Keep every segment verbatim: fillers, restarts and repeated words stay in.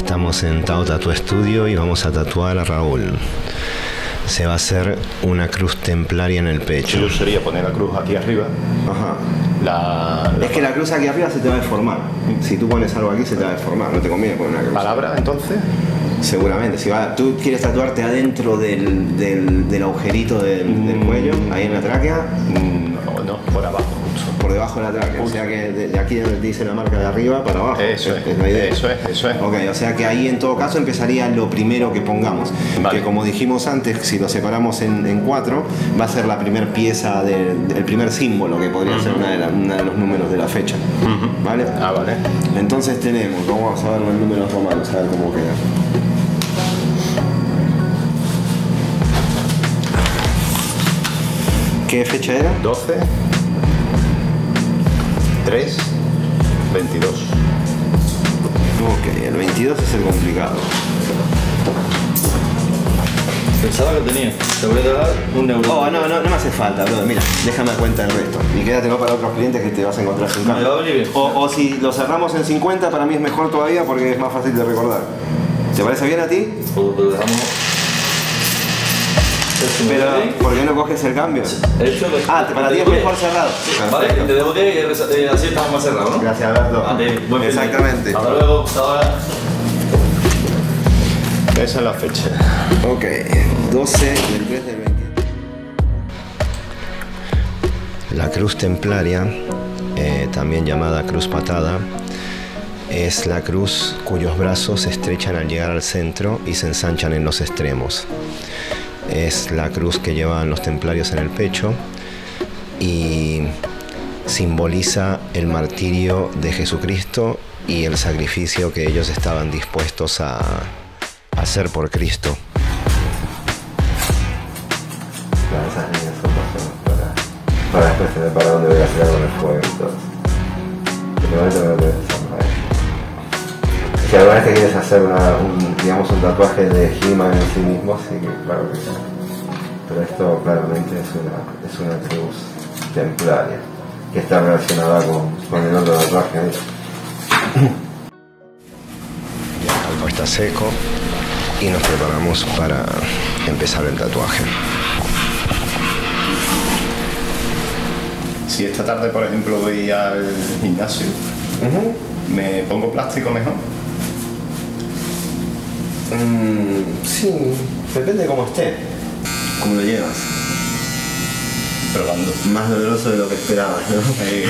Estamos en Tao Tattoo Studio y vamos a tatuar a Raúl. Se va a hacer una cruz templaria en el pecho. Yo sería poner la cruz aquí arriba. Ajá. La, la es que la cruz aquí arriba se te va a deformar. Si tú pones algo aquí se te va a deformar. No te conviene poner una cruz. ¿Palabra entonces? Seguramente. Si va, tú quieres tatuarte adentro del, del, del agujerito del, mm. del cuello, ahí en la tráquea. No, no, por abajo. Justo. Por debajo de la tráquea. Justo. O sea que de, de aquí donde dice la marca de arriba para abajo. Eso es, es, es la idea. Eso es, eso es. Ok, o sea que ahí en todo caso empezaría lo primero que pongamos. Vale. Que como dijimos antes, si lo separamos en, en cuatro, va a ser la primera pieza, de, de, el primer símbolo que podría uh-huh. ser una de, la, una de los números de la fecha. Uh-huh. ¿Vale? Ah, vale. Entonces tenemos, vamos a ver los números romanos, a ver cómo queda. ¿Qué fecha era? doce, tres, veintidós. Ok, el veintidós es el complicado. Pensaba que tenía. Te voy a dar un euro. Oh, no, no, no me hace falta, bro. Mira, déjame cuenta el resto. Y quédatelo para otros clientes que te vas a encontrar sin cambio. Me va a venir bien. O, o si lo cerramos en cincuenta, para mí es mejor todavía porque es más fácil de recordar. ¿Te parece bien a ti? O lo dejamos. Pero, ¿por qué no coges el cambio? Hecho, ah, para ti es mejor cerrado. Sí, vale, te debo que y así estamos más cerrados, ¿no? Gracias, Alberto. Vale, buen exactamente. Hasta luego, hasta ahora. Esa es la fecha. Ok, doce del tres del veinte. La cruz templaria, eh, también llamada cruz patada, es la cruz cuyos brazos se estrechan al llegar al centro y se ensanchan en los extremos. Es la cruz que llevan los templarios en el pecho y simboliza el martirio de Jesucristo y el sacrificio que ellos estaban dispuestos a hacer por Cristo. Claro, esas líneas son personas para, para después tener para dónde voy a sacar con el fuego y todo. En el momento que no te ves si alguna vez te quieres hacer una, un, digamos, un tatuaje de He-Man en sí mismo, sí que claro que sí. Pero esto claramente es una, es una cruz templaria que está relacionada con, con el otro tatuaje. Ya el calco está seco y nos preparamos para empezar el tatuaje. Si esta tarde, por ejemplo, voy al gimnasio, uh-huh. ¿me pongo plástico mejor? Mm, sí, depende de cómo esté, cómo lo llevas. Probando. Más doloroso de lo que esperabas, ¿no? Sí.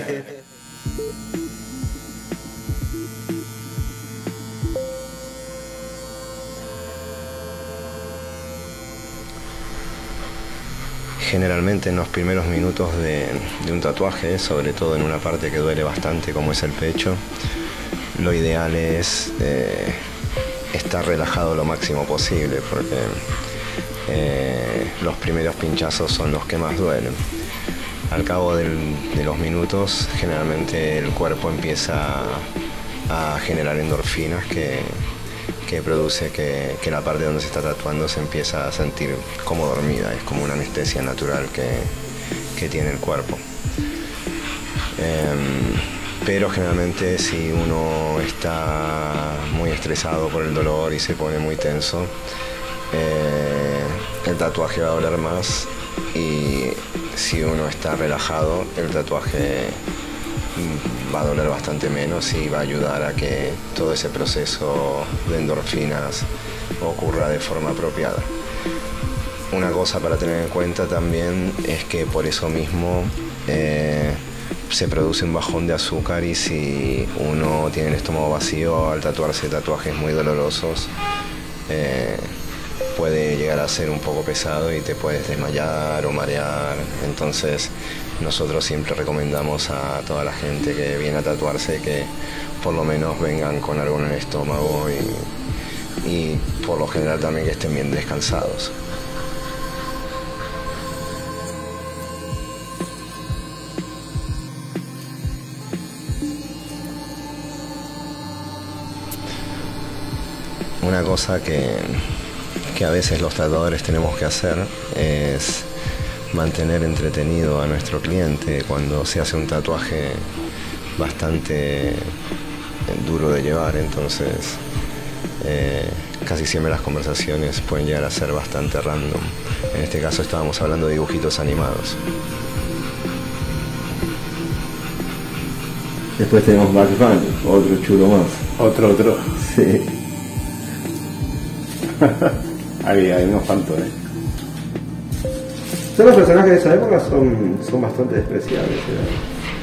Generalmente en los primeros minutos de, de un tatuaje, sobre todo en una parte que duele bastante como es el pecho, lo ideal es eh, estar relajado lo máximo posible porque eh, los primeros pinchazos son los que más duelen. Al cabo del, de los minutos generalmente el cuerpo empieza a generar endorfinas que, que produce que, que la parte donde se está tatuando se empieza a sentir como dormida, es como una anestesia natural que, que tiene el cuerpo. Eh, pero generalmente si uno está muy estresado por el dolor y se pone muy tenso, eh, el tatuaje va a doler más y si uno está relajado el tatuaje va a doler bastante menos y va a ayudar a que todo ese proceso de endorfinas ocurra de forma apropiada. Una cosa para tener en cuenta también es que por eso mismo eh, se produce un bajón de azúcar y si uno tiene el estómago vacío al tatuarse tatuajes muy dolorosos eh, puede llegar a ser un poco pesado y te puedes desmayar o marear. Entonces nosotros siempre recomendamos a toda la gente que viene a tatuarse que por lo menos vengan con algo en el estómago y, y por lo general también que estén bien descansados. Una cosa que, que a veces los tatuadores tenemos que hacer es mantener entretenido a nuestro cliente cuando se hace un tatuaje bastante duro de llevar. Entonces Eh, casi siempre las conversaciones pueden llegar a ser bastante random. En este caso estábamos hablando de dibujitos animados. Después tenemos Bugs Bunny, otro chulo más. Otro, otro. Sí. Hay, hay unos cuantos, ¿eh? Todos los personajes de esa época son, son bastante despreciables, ¿eh?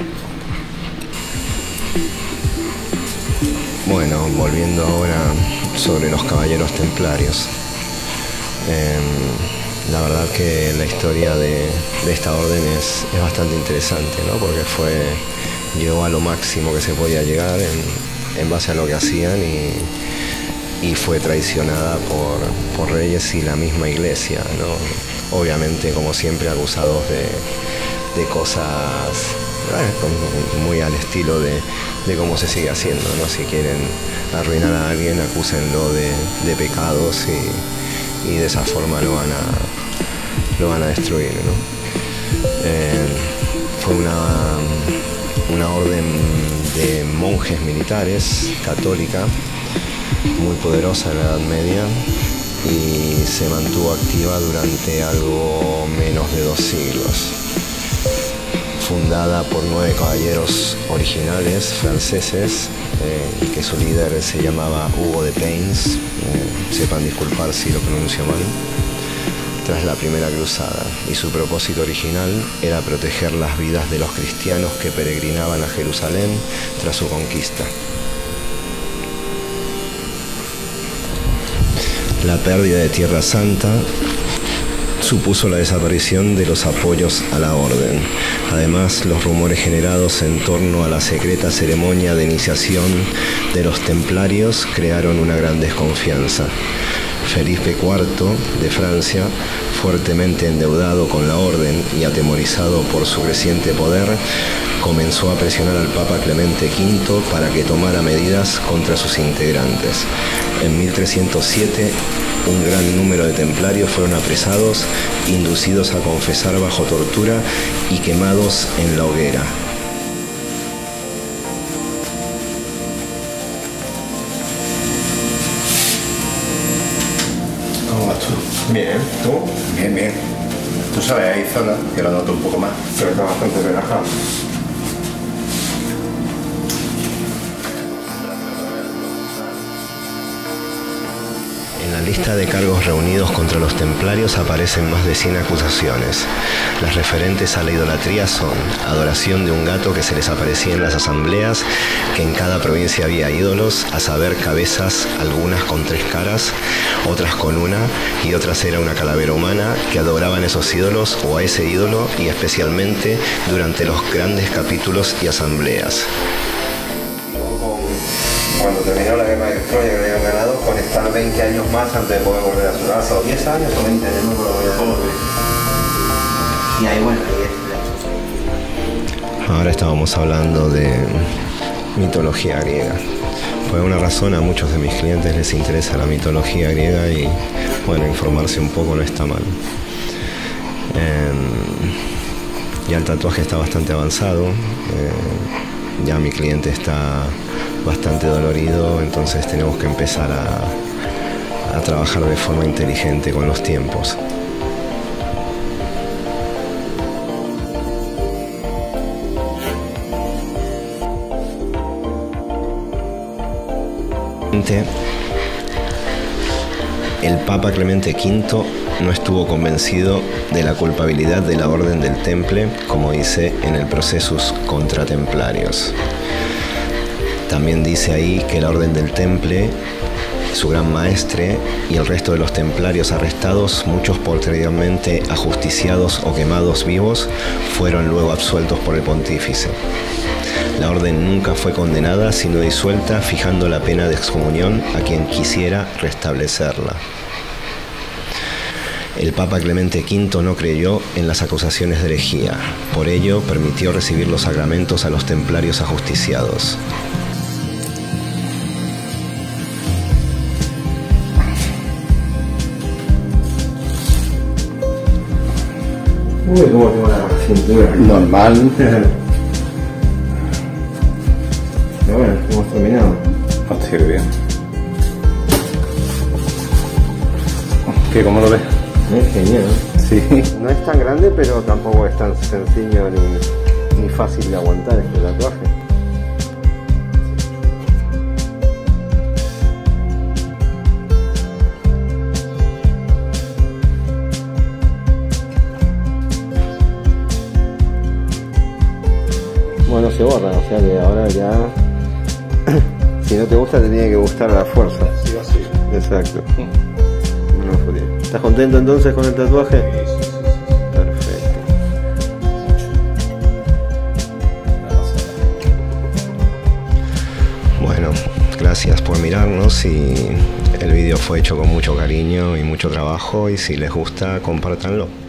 Bueno, volviendo ahora sobre los caballeros templarios. Eh, la verdad que la historia de, de esta orden es, es bastante interesante, ¿no? Porque fue, llegó a lo máximo que se podía llegar en, en base a lo que hacían y, y fue traicionada por, por reyes y la misma iglesia, ¿no? Obviamente, como siempre, acusados de, de cosas eh, muy al estilo de, de cómo se sigue haciendo, ¿no? Si quieren arruinar a alguien, acúsenlo de, de pecados y, y de esa forma lo van a, lo van a destruir, ¿no? Eh, fue una, una orden de monjes militares católica muy poderosa en la Edad Media y se mantuvo activa durante algo menos de dos siglos. Fundada por nueve caballeros originales franceses, eh, que su líder se llamaba Hugo de Payns, eh, sepan disculpar si lo pronuncio mal, tras la primera cruzada, y su propósito original era proteger las vidas de los cristianos que peregrinaban a Jerusalén tras su conquista. La pérdida de Tierra Santa supuso la desaparición de los apoyos a la orden. Además, los rumores generados en torno a la secreta ceremonia de iniciación de los templarios crearon una gran desconfianza. Felipe cuarto de Francia, fuertemente endeudado con la orden y atemorizado por su creciente poder, comenzó a presionar al Papa Clemente quinto para que tomara medidas contra sus integrantes. En mil trescientos siete, un gran número de templarios fueron apresados, inducidos a confesar bajo tortura y quemados en la hoguera. ¿Cómo vas tú? Bien, ¿tú? Bien, bien. Tú sabes, hay zonas que lo noto un poco más. Pero está bastante relajado. En la lista de cargos reunidos contra los templarios aparecen más de cien acusaciones. Las referentes a la idolatría son adoración de un gato que se les aparecía en las asambleas, que en cada provincia había ídolos, a saber cabezas, algunas con tres caras, otras con una, y otras era una calavera humana, que adoraban esos ídolos o a ese ídolo, y especialmente durante los grandes capítulos y asambleas. Cuando terminó la guerra de Troya, que le habían ganado, conectar veinte años más antes de poder volver a su casa, o diez años o veinte años, no lo voy a volver. Y ahí bueno, ahí es. Ahora estábamos hablando de mitología griega. Por alguna razón a muchos de mis clientes les interesa la mitología griega y, bueno, informarse un poco no está mal. Eh, ya el tatuaje está bastante avanzado, eh, ya mi cliente está bastante dolorido, entonces tenemos que empezar a, a trabajar de forma inteligente con los tiempos. El Papa Clemente quinto no estuvo convencido de la culpabilidad de la Orden del Temple, como dice en el Procesus contra Templarios. También dice ahí que la Orden del Temple, su gran maestre y el resto de los templarios arrestados, muchos posteriormente ajusticiados o quemados vivos, fueron luego absueltos por el pontífice. La orden nunca fue condenada, sino disuelta, fijando la pena de excomunión a quien quisiera restablecerla. El Papa Clemente quinto no creyó en las acusaciones de herejía, por ello permitió recibir los sacramentos a los templarios ajusticiados. Uy, cómo tengo la cintura. Normal. Pero bueno, hemos terminado. Hostia, qué bien. ¿Qué, cómo lo ves? Es genial. Sí. No es tan grande, pero tampoco es tan sencillo ni, ni fácil de aguantar este tatuaje. Bueno, se borra, o sea que ahora ya, si no te gusta te tiene que gustar a la fuerza. Sí, así. Exacto. No, fue bien. ¿Estás contento entonces con el tatuaje? Sí, sí, sí, sí. Perfecto. Bueno, gracias por mirarnos y el vídeo fue hecho con mucho cariño y mucho trabajo y si les gusta, compártanlo.